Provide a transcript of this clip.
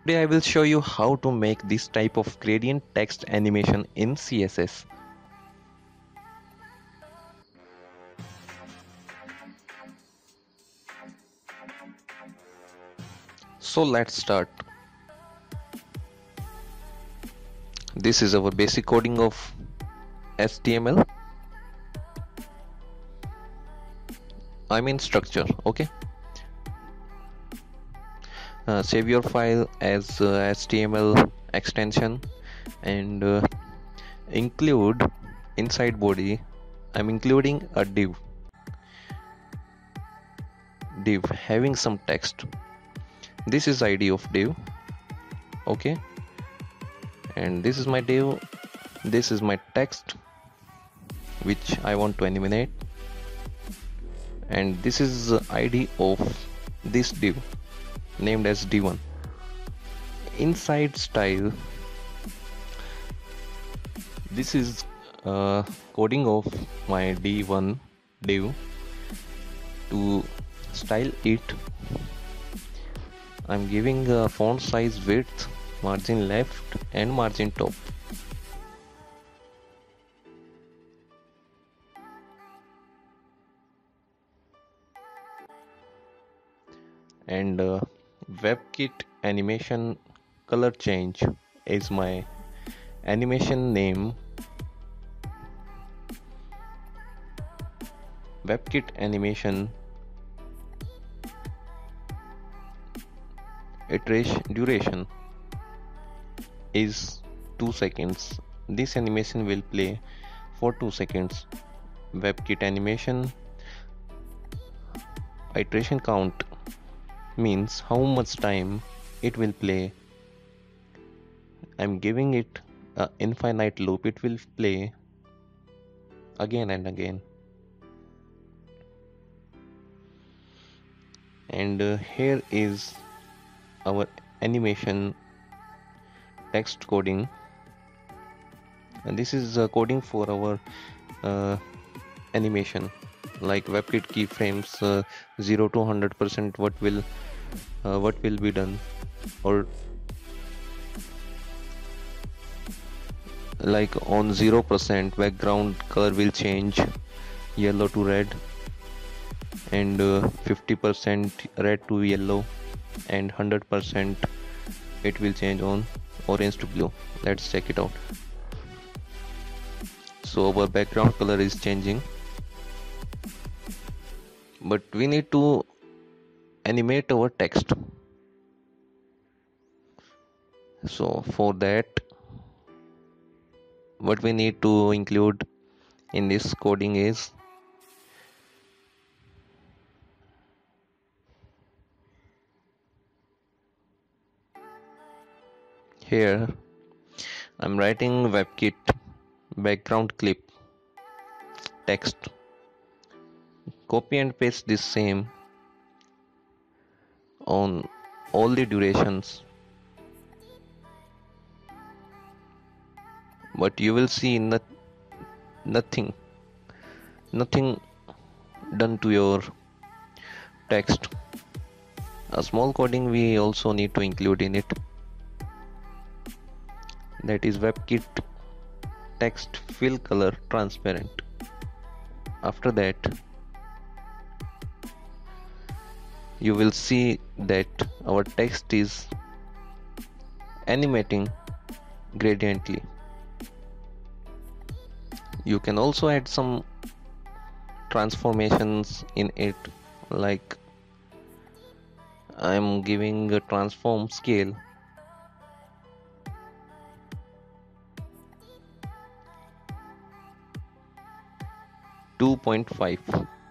Today I will show you how to make this type of gradient text animation in CSS. So let's start. This is our basic coding of HTML. I mean structure, okay? Save your file as HTML extension and include inside body. I'm including a div having some text. This is ID of div, okay? And this is my div. This is my text which I want to animate, and this is the ID of this div named as d1. Inside style, this is coding of my d1 div. To style it, I'm giving a font size, width, margin left and margin top. And WebKit animation color change is my animation name. WebKit animation iteration duration is 2 seconds. This animation will play for 2 seconds. WebKit animation iteration count means how much time it will play. I'm giving it an infinite loop. It will play again and again. And here is our animation text coding, and this is coding for our animation, like WebKit keyframes 0 to 100%. What will be done, or like on 0% background color will change yellow to red, and 50% red to yellow, and 100% it will change on orange to blue. Let's check it out. So our background color is changing, but we need to animate our text. So for that, what we need to include in this coding is here I'm writing WebKit background clip text. Copy and paste this same on all the durations, but you will see nothing done to your text. A small coding we also need to include in it, that is WebKit text fill color transparent. After that, you will see that our text is animating gradiently. You can also add some transformations in it, like I'm giving a transform scale. .5